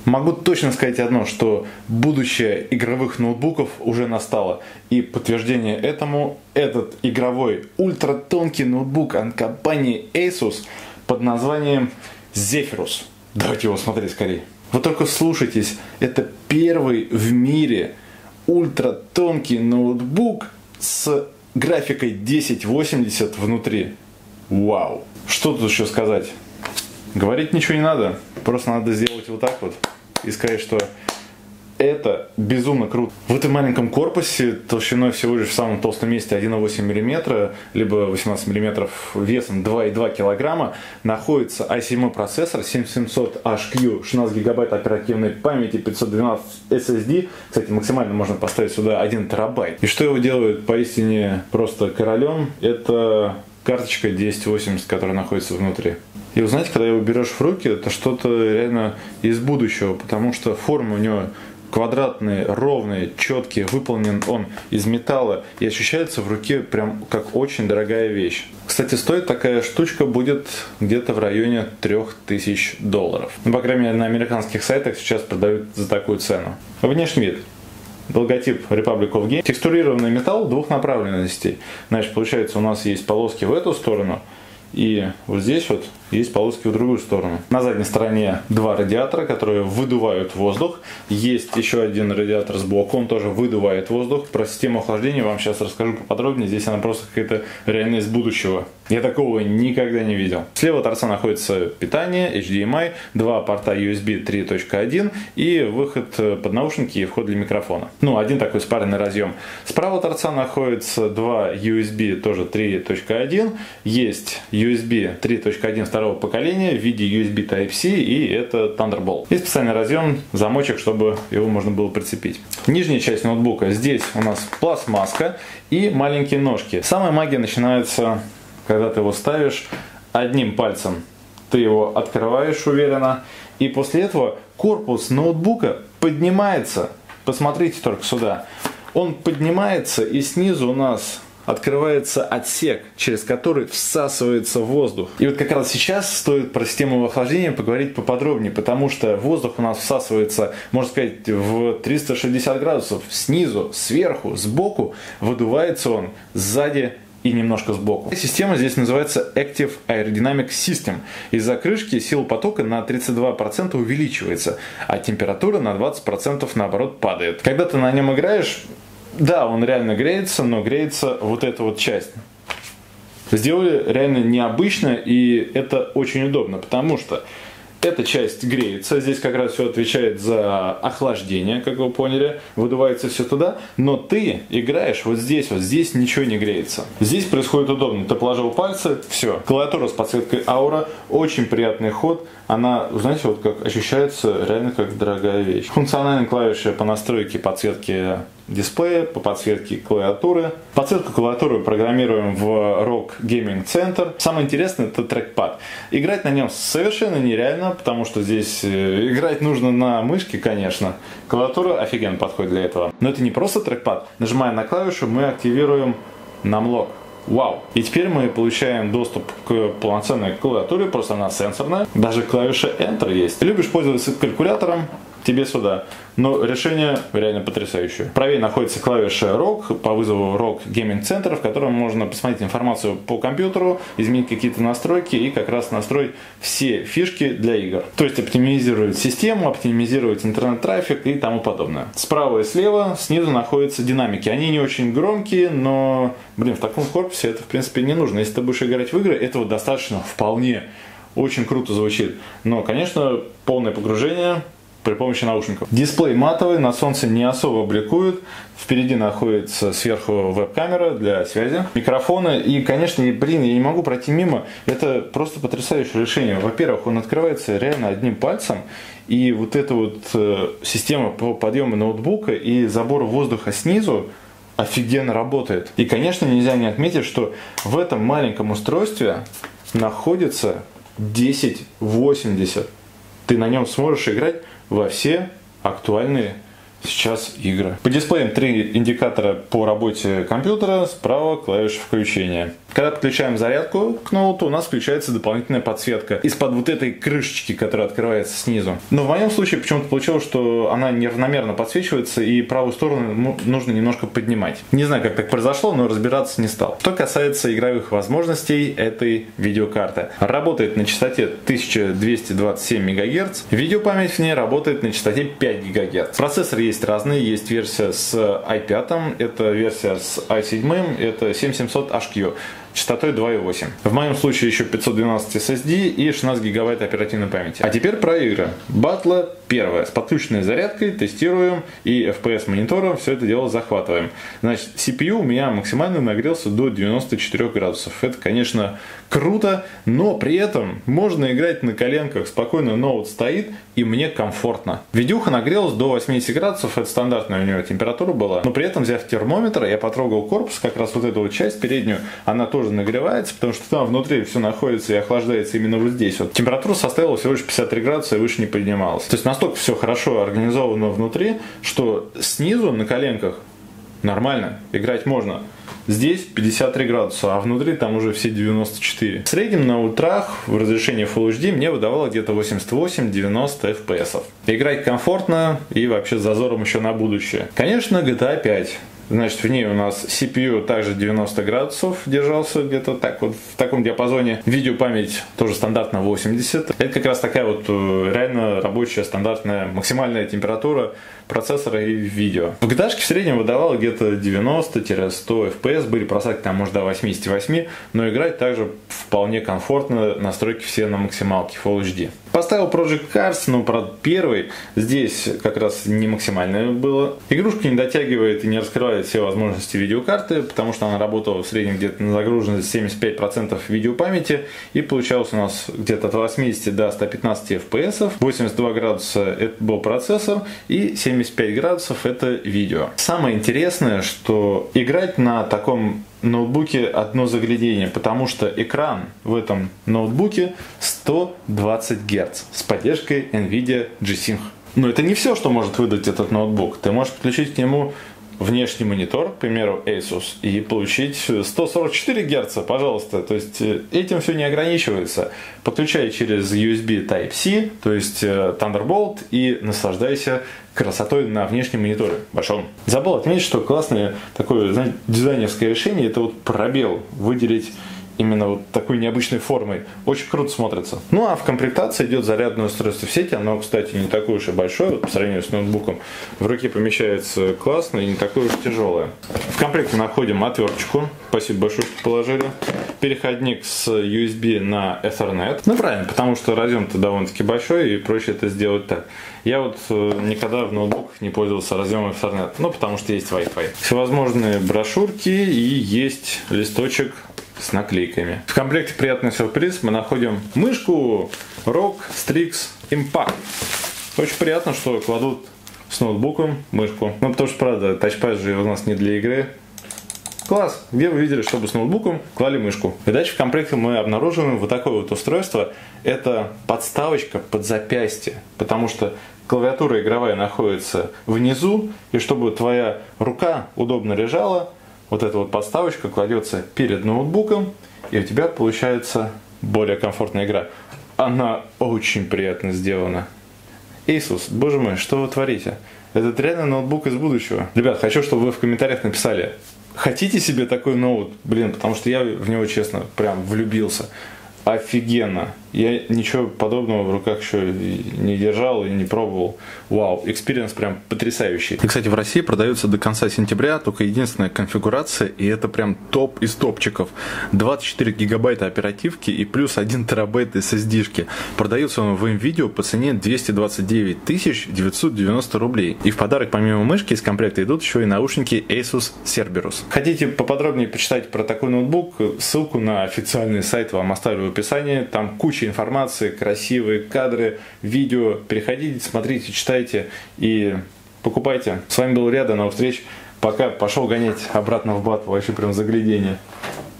Могу точно сказать одно, что будущее игровых ноутбуков уже настало. И подтверждение этому этот игровой ультратонкий ноутбук от компании Asus под названием Zephyrus. Давайте его смотреть скорее. Вы только слушайтесь, это первый в мире ультратонкий ноутбук с графикой 1080 внутри. Вау! Что тут еще сказать? Говорить ничего не надо, просто надо сделать вот так вот и сказать, что это безумно круто. В этом маленьком корпусе толщиной всего лишь в самом толстом месте 1,8 мм, либо 18 мм весом 2,2 кг находится i7 процессор 7700HQ, 16 гигабайт оперативной памяти, 512 SSD. Кстати, максимально можно поставить сюда 1 терабайт. И что его делает поистине просто королем, это карточка 1080, которая находится внутри. И вы знаете, когда его берешь в руки, это что-то реально из будущего, потому что форма у него квадратные, ровные, четкие, выполнен он из металла и ощущается в руке прям как очень дорогая вещь. Кстати, стоит такая штучка будет где-то в районе $3000. Ну, по крайней мере, на американских сайтах сейчас продают за такую цену. Внешний вид. Логотип Republic of Games. Текстурированный металл двух направленностей. Значит, получается, у нас есть полоски в эту сторону, и вот здесь вот есть полоски в другую сторону. На задней стороне два радиатора, которые выдувают воздух. Есть еще один радиатор сбоку, он тоже выдувает воздух. Про систему охлаждения вам сейчас расскажу поподробнее. Здесь она просто какая-то реально из будущего. Я такого никогда не видел. Слева от торца находится питание, HDMI, два порта USB 3.1 и выход под наушники и вход для микрофона. Ну, один такой спаренный разъем. Справа от торца находится два USB, тоже 3.1. Есть USB 3.1 второго поколения в виде USB Type-C, и это Thunderbolt. Есть специальный разъем, замочек, чтобы его можно было прицепить. Нижняя часть ноутбука. Здесь у нас пластмасска и маленькие ножки. Самая магия начинается, когда ты его ставишь одним пальцем. Ты его открываешь уверенно, и после этого корпус ноутбука поднимается. Посмотрите только сюда. Он поднимается, и снизу у нас открывается отсек, через который всасывается воздух. И вот как раз сейчас стоит про систему охлаждения поговорить поподробнее, потому что воздух у нас всасывается, можно сказать, в 360 градусов снизу, сверху, сбоку, выдувается он сзади и немножко сбоку. Система здесь называется Active Aerodynamic System. Из-за крышки сила потока на 32% увеличивается, а температура на 20% наоборот падает. Когда ты на нем играешь, да, он реально греется, но греется вот эта вот часть. Сделали реально необычно, и это очень удобно, потому что эта часть греется, здесь как раз все отвечает за охлаждение, как вы поняли, выдувается все туда, но ты играешь вот здесь ничего не греется. Здесь происходит удобно, ты положил пальцы, все. Клавиатура с подсветкой аура, очень приятный ход, она, знаете, вот как ощущается реально как дорогая вещь. Функциональные клавиши по настройке подсветки дисплея, по подсветке клавиатуры. Подсветку клавиатуры программируем в ROG Gaming Center. Самое интересное — это трекпад. Играть на нем совершенно нереально, потому что здесь играть нужно на мышке, конечно. Клавиатура офигенно подходит для этого. Но это не просто трекпад. Нажимая на клавишу, мы активируем Numlock. Вау! И теперь мы получаем доступ к полноценной клавиатуре, просто она сенсорная. Даже клавиша Enter есть. Любишь пользоваться калькулятором? Тебе сюда. Но решение реально потрясающее. Правее находится клавиша ROG по вызову ROG Gaming Center, в котором можно посмотреть информацию по компьютеру, изменить какие-то настройки и как раз настроить все фишки для игр. То есть оптимизировать систему, оптимизировать интернет-трафик и тому подобное. Справа и слева снизу находятся динамики. Они не очень громкие, но, в таком корпусе это в принципе не нужно. Если ты будешь играть в игры, этого достаточно вполне. Очень круто звучит. Но, конечно, полное погружение при помощи наушников. Дисплей матовый, на солнце не особо бликует. Впереди находится сверху веб-камера для связи, микрофоны. И, конечно, я не могу пройти мимо. Это просто потрясающее решение. Во-первых, он открывается реально одним пальцем. И вот эта вот система по подъему ноутбука и забору воздуха снизу офигенно работает. И, конечно, нельзя не отметить, что в этом маленьком устройстве находится 1080. Ты на нем сможешь играть во все актуальные сейчас игры. По дисплеям 3 индикатора по работе компьютера, справа клавиша включения. Когда подключаем зарядку к ноуту, у нас включается дополнительная подсветка из-под вот этой крышечки, которая открывается снизу. Но в моем случае почему-то получилось, что она неравномерно подсвечивается, и правую сторону нужно немножко поднимать. Не знаю, как так произошло, но разбираться не стал. Что касается игровых возможностей этой видеокарты. Работает на частоте 1227 МГц. Видеопамять в ней работает на частоте 5 ГГц. Процессоры есть разные. Есть версия с i5, это версия с i7, это 7700HQ. Частотой 2.8. В моем случае еще 512 SSD и 16 гигабайт оперативной памяти. А теперь про игры. Батла первая. С подключенной зарядкой тестируем и FPS монитором все это дело захватываем. Значит, CPU у меня максимально нагрелся до 94 градусов. Это, конечно, круто, но при этом можно играть на коленках. Спокойно ноут стоит и мне комфортно. Видюха нагрелась до 80 градусов. Это стандартная у нее температура была. Но при этом, взяв термометр, я потрогал корпус, как раз вот эту вот часть переднюю, она тоже нагревается, потому что там внутри все находится и охлаждается именно вот здесь. Вот. Температура составила всего лишь 53 градуса и выше не поднималась. То есть настолько все хорошо организовано внутри, что снизу на коленках нормально играть можно. Здесь 53 градуса, а внутри там уже все 94. В среднем на ультрах в разрешении Full HD мне выдавало где-то 88-90 FPS. Играть комфортно и вообще с зазором еще на будущее. Конечно, GTA 5. Значит, в ней у нас CPU также 90 градусов держался где-то так вот в таком диапазоне. Видеопамять тоже стандартно 80. Это как раз такая вот реально рабочая стандартная максимальная температура процессора и видео. В GTA в среднем выдавало где-то 90-100 FPS. Были просадки там может до 88, но играть также вполне комфортно. Настройки все на максималке Full HD. Поставил Project Cars, но правда первый. Здесь как раз не максимальное было. Игрушка не дотягивает и не раскрывает все возможности видеокарты, потому что она работала в среднем где-то на загруженность 75% видеопамяти, и получалось у нас где-то от 80 до 115 FPS, 82 градуса это был процессор и 75 градусов это видео. Самое интересное, что играть на таком ноутбуке одно заглядение, потому что экран в этом ноутбуке 120 Гц с поддержкой NVIDIA G-Sync. Но это не все, что может выдать этот ноутбук. Ты можешь подключить к нему внешний монитор, к примеру, Asus, и получить 144 Гц, пожалуйста. То есть этим все не ограничивается. Подключай через USB Type-C, то есть Thunderbolt, и наслаждайся красотой на внешнем мониторе большом. Забыл отметить, что классное такое, знаете, дизайнерское решение, это вот пробел выделить именно вот такой необычной формой. Очень круто смотрится. Ну а в комплектации идет зарядное устройство в сети. Оно, кстати, не такое уж и большое вот, по сравнению с ноутбуком. В руке помещается классно и не такое уж тяжелое. В комплекте находим отверточку. Спасибо большое, что положили. Переходник с USB на Ethernet. Ну правильно, потому что разъем-то довольно-таки большой и проще это сделать так. Я вот никогда в ноутбуках не пользовался разъемом Ethernet. Ну потому что есть Wi-Fi. Всевозможные брошюрки и есть листочек с наклейками. В комплекте приятный сюрприз. Мы находим мышку ROG Strix Impact. Очень приятно, что кладут с ноутбуком мышку. Ну, потому что, правда, тачпад же у нас не для игры. Класс! Где вы видели, чтобы с ноутбуком клали мышку? И дальше в комплекте мы обнаруживаем вот такое вот устройство. Это подставочка под запястье. Потому что клавиатура игровая находится внизу. И чтобы твоя рука удобно лежала, вот эта вот подставочка кладется перед ноутбуком, и у тебя получается более комфортная игра. Она очень приятно сделана. Asus, боже мой, что вы творите? Это реально ноутбук из будущего. Ребят, хочу, чтобы вы в комментариях написали, хотите себе такой ноут? Блин, потому что я в него, честно, прям влюбился. Офигенно. Я ничего подобного в руках еще не держал и не пробовал. Вау, экспириенс прям потрясающий. И, кстати, в России продается до конца сентября только единственная конфигурация, и это прям топ из топчиков. 24 гигабайта оперативки и плюс 1 терабайт SSD-шки. Продается он в МВидео по цене 229 990 рублей. И в подарок помимо мышки из комплекта идут еще и наушники Asus Cerberus. Хотите поподробнее почитать про такой ноутбук? Ссылку на официальный сайт вам оставлю в описании. Там куча информации, красивые кадры, видео. Переходите, смотрите, читайте и покупайте. С вами был Ря, до новых встреч. Пока, пошел гонять обратно в батл, вообще прям заглядение.